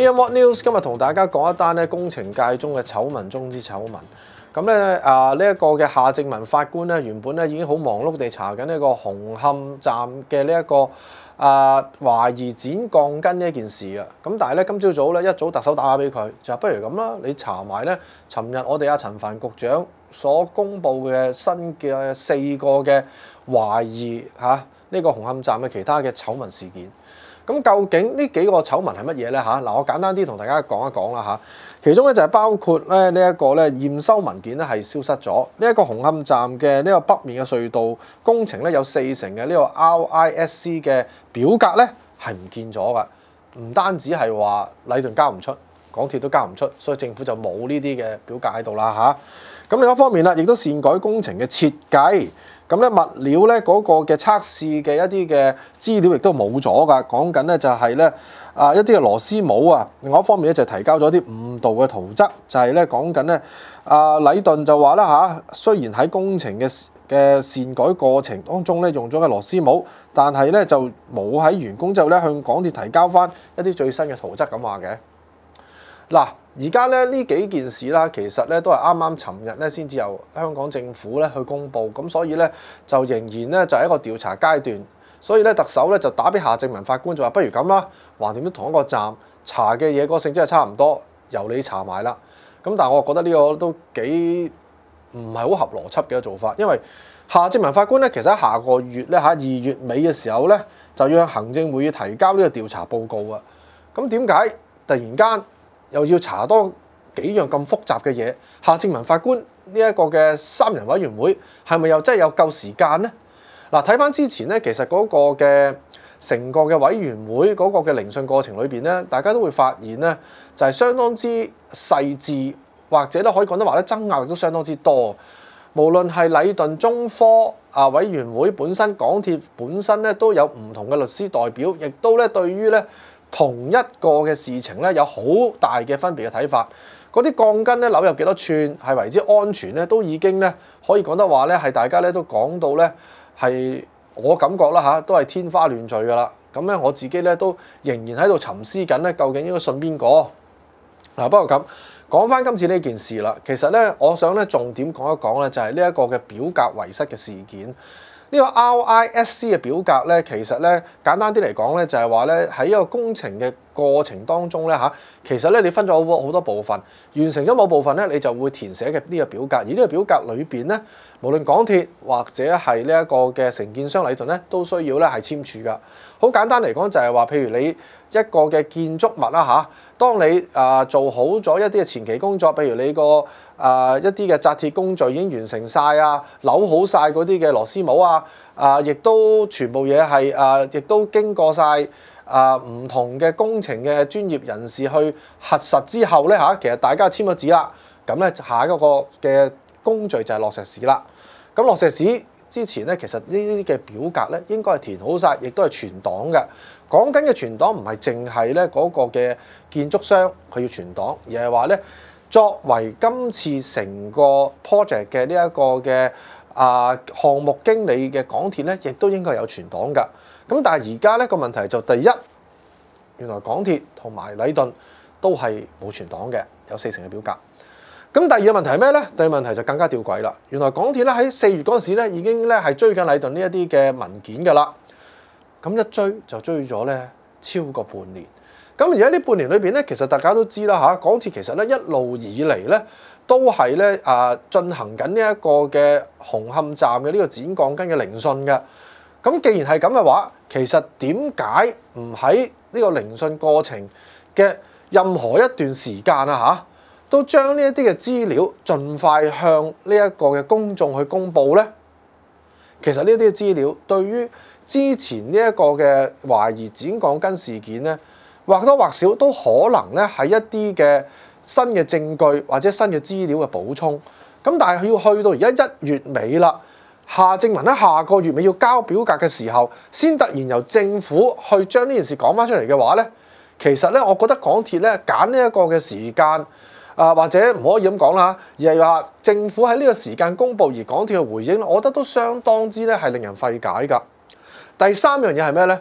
AM What News 今日同大家講一單咧工程界中嘅醜聞中之醜聞。咁咧呢一個嘅夏正民法官咧，原本咧已經好忙碌地查緊呢個紅磡站嘅呢一個懷疑剪鋼筋呢一件事啊。咁但係咧今朝早咧一早特首打俾佢，就話不如咁啦，你查埋咧尋日我哋陳帆局長所公布嘅新嘅4個嘅懷疑呢個紅磡站嘅其他嘅醜聞事件。咁究竟呢幾個醜聞係乜嘢咧嗱，我簡單啲同大家講一講啦其中咧就係包括咧呢一個咧驗收文件咧係消失咗，呢一個紅磡站嘅呢個北面嘅隧道工程咧有40%嘅呢個 RISC 嘅表格咧係唔見咗噶，唔單止係話禮頓交唔出，港鐵都交唔出，所以政府就冇呢啲嘅表格喺度啦咁另一方面啦，亦都擅改工程嘅設計。咁咧物料咧嗰個嘅測試嘅一啲嘅資料亦都冇咗噶，講緊咧就係咧一啲嘅螺絲帽啊。另外一方面咧就提交咗一啲誤導嘅圖則，就係咧講緊咧禮頓就話啦雖然喺工程嘅擅改過程當中咧用咗嘅螺絲帽，但係咧就冇喺完工之後咧向港鐵提交翻一啲最新嘅圖則咁話嘅。嗱，而家咧呢幾件事啦，其實咧都係啱啱尋日咧先至由香港政府咧去公布，咁所以咧就仍然咧就係一個調查階段，所以咧特首咧就打俾夏正民法官就話不如咁啦，橫掂都同一個站查嘅嘢個性質係差唔多，由你查埋啦。咁但係我覺得呢個都幾唔係好合邏輯嘅做法，因為夏正民法官咧其實喺下個月咧2月尾嘅時候咧就要向行政會議提交呢個調查報告啊。咁點解突然間又要查多幾樣咁複雜嘅嘢？夏正民法官呢一個嘅3人委員會係咪又真係有夠時間呢？嗱，睇翻之前咧，其實嗰個嘅成個嘅委員會嗰個嘅聆訊過程裏邊咧，大家都會發現咧，就係相當之細緻，或者咧可以講得話咧爭拗亦都相當之多。無論係禮頓、中科委員會本身、港鐵本身咧都有唔同嘅律師代表，亦都咧對於咧同一個嘅事情咧有好大嘅分別嘅睇法。嗰啲鋼筋咧扭有幾多寸係為之安全咧，都已經咧可以講得話咧係大家咧都講到咧係我感覺啦都係天花亂墜噶啦。咁咧我自己咧都仍然喺度沉思緊咧，究竟應該信邊個？不過咁講翻今次呢件事啦，其實咧我想咧重點講一講咧就係呢一個嘅表格遺失嘅事件。呢個 RISC 嘅表格咧，其實咧簡單啲嚟講咧，就係話咧喺一個工程嘅過程當中咧其實咧你分咗好多部分，完成咗某部分咧，你就會填寫嘅呢個表格。而呢個表格裏邊咧，無論港鐵或者係呢一個嘅承建商禮頓咧，都需要咧係簽署噶。好簡單嚟講就係話，譬如你一個嘅建築物啦當你做好咗一啲嘅前期工作，譬如你個一啲嘅紮鐵工序已經完成晒扭好晒嗰啲嘅螺絲帽亦都全部嘢係亦都經過晒唔同嘅工程嘅專業人士去核實之後咧其實大家簽咗字啦，咁咧下一個嘅工序就係落石屎啦。咁落石屎之前咧，其實呢啲嘅表格咧應該係填好晒，亦都係存檔嘅。講緊嘅存檔唔係淨係咧嗰個嘅建築商佢要存檔，而係話咧作為今次成個 project 嘅呢一個嘅項目經理嘅港鐵咧，亦都應該有存檔㗎。咁但係而家咧個問題就第一，原來港鐵同埋禮頓都係冇存檔嘅，有40%嘅表格。咁第二個問題係咩咧？第二個問題就更加吊詭啦。原來港鐵咧喺4月嗰陣時咧已經咧係追緊禮頓呢一啲嘅文件㗎啦。咁一追就追咗咧超過半年。咁而家呢半年裏邊咧，其實大家都知啦港鐵其實咧一路以嚟咧都係咧進行緊呢一個嘅紅磡站嘅呢個剪鋼筋嘅聆訊嘅。咁既然係咁嘅話，其實點解唔喺呢個聆訊過程嘅任何一段時間都將呢一啲嘅資料盡快向呢一個嘅公眾去公佈呢？其實呢啲資料對於之前呢一個嘅懷疑剪鋼筋事件呢，或多或少都可能咧係一啲嘅新嘅證據或者新嘅資料嘅補充。咁但係要去到而家1月尾啦，夏正民喺下個月尾要交表格嘅時候，先突然由政府去將呢件事講翻出嚟嘅話呢，其實咧我覺得港鐵咧揀呢一個嘅時間。或者唔可以咁講啦，而係話政府喺呢個時間公佈而港鐵嘅回應，我覺得都相當之咧係令人費解㗎。第三樣嘢係咩咧？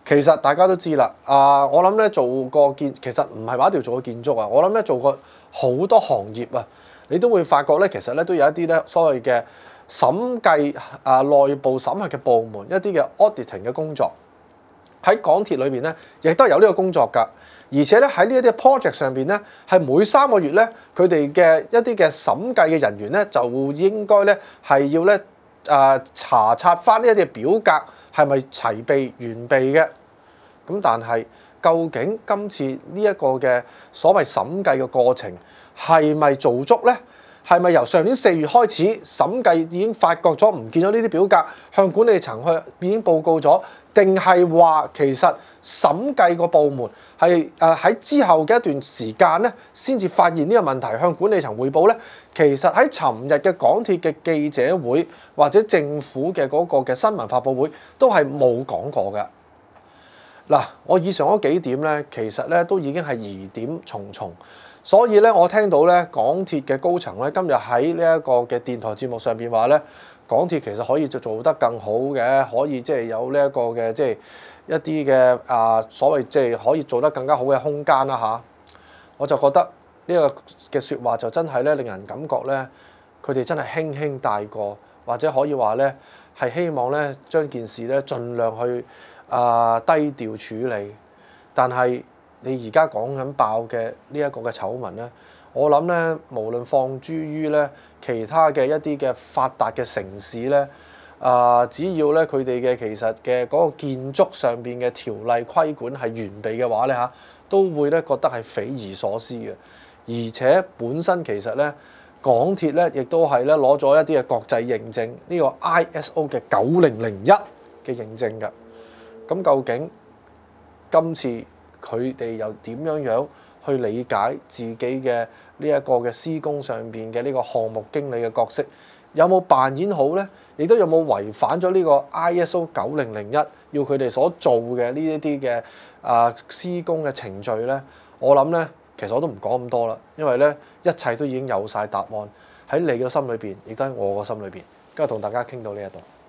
其實大家都知啦，我諗咧做過其實唔係話一定要做過建築啊，我諗咧做過好多行業啊，你都會發覺咧，其實咧都有一啲咧所謂嘅審計內部審核嘅部門，一啲嘅 auditing 嘅工作喺港鐵裏邊咧，亦都有呢個工作㗎。而且咧喺呢一啲 project 上邊咧，係每3個月咧，佢哋嘅一啲嘅審計嘅人員咧，就應該咧係要咧查察翻呢一啲表格係咪齊備完備嘅。咁但係究竟今次呢一個嘅所謂審計嘅過程係咪做足咧？係咪由上年4月開始審計已經發覺咗唔見咗呢啲表格，向管理層去已經報告咗？定係話其實審計個部門係喺之後嘅一段時間咧，先至發現呢個問題，向管理層匯報咧？其實喺尋日嘅港鐵嘅記者會或者政府嘅嗰個嘅新聞發佈會都係冇講過嘅。嗱，我以上嗰幾點咧，其實咧都已經係疑點重重，所以咧我聽到咧港鐵嘅高層咧今日喺呢一個嘅電台節目上邊話咧，港鐵其實可以做得更好嘅，可以即係有呢一個嘅即係一啲嘅所謂即係可以做得更加好嘅空間啦嚇。我就覺得呢個嘅説話就真係咧令人感覺咧，佢哋真係輕輕帶過，或者可以話咧係希望咧將件事咧盡量去低調處理。但係你而家講緊爆嘅呢一個嘅醜聞咧，我諗咧無論放諸於咧其他嘅一啲嘅發達嘅城市咧，只要咧佢哋嘅其實嘅嗰個建築上邊嘅條例規管係完備嘅話咧嚇，都會咧覺得係匪夷所思嘅。而且本身其實咧港鐵咧亦都係咧攞咗一啲嘅國際認證，呢個 ISO 嘅9001嘅認證㗎。咁究竟今次佢哋又點樣去理解自己嘅呢一個嘅施工上邊嘅呢個項目經理嘅角色，有冇扮演好咧？亦都有冇違反咗呢個 ISO 9001要佢哋所做嘅呢一啲嘅施工嘅程序咧？我諗咧，其實我都唔講咁多啦，因為咧一切都已經有晒答案喺你嘅心裏邊，亦都喺我個心裏邊。今日同大家傾到呢一度。